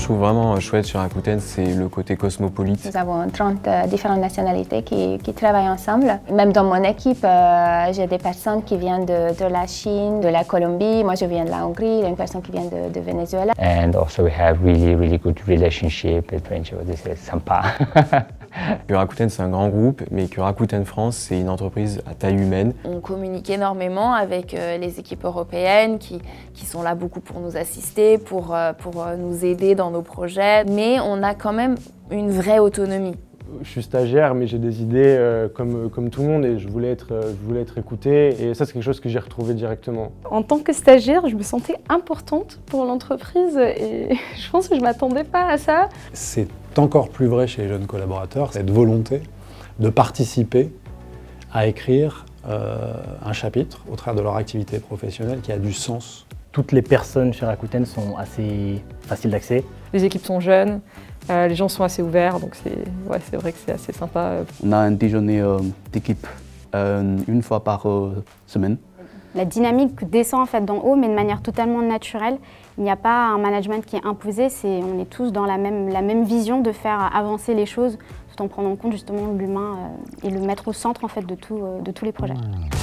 trouve vraiment chouette sur Rakuten, c'est le côté cosmopolite. Nous avons 30 différentes nationalités qui travaillent ensemble. Même dans mon équipe, j'ai des personnes qui viennent de la Chine, de la Colombie. Moi, je viens de la Hongrie. Il y a une personne qui vient de Venezuela. And also we have really good relationship with French. This is sympa. Que Rakuten, c'est un grand groupe, mais que Rakuten France, c'est une entreprise à taille humaine. On communique énormément avec les équipes européennes qui sont là beaucoup pour nous assister, pour nous aider dans nos projets. Mais on a quand même une vraie autonomie. Je suis stagiaire, mais j'ai des idées comme tout le monde et je voulais être écouté. Et ça, c'est quelque chose que j'ai retrouvé directement. En tant que stagiaire, je me sentais importante pour l'entreprise et je pense que je ne m'attendais pas à ça. C'est encore plus vrai chez les jeunes collaborateurs, cette volonté de participer à écrire un chapitre au travers de leur activité professionnelle qui a du sens. Toutes les personnes chez Rakuten sont assez faciles d'accès. Les équipes sont jeunes, les gens sont assez ouverts, donc c'est vrai que c'est assez sympa. On a un déjeuner d'équipe une fois par semaine. La dynamique descend en fait d'en haut, mais de manière totalement naturelle. Il n'y a pas un management qui est imposé, on est tous dans la même vision de faire avancer les choses, tout en prenant en compte justement l'humain et le mettre au centre en fait de tous les projets.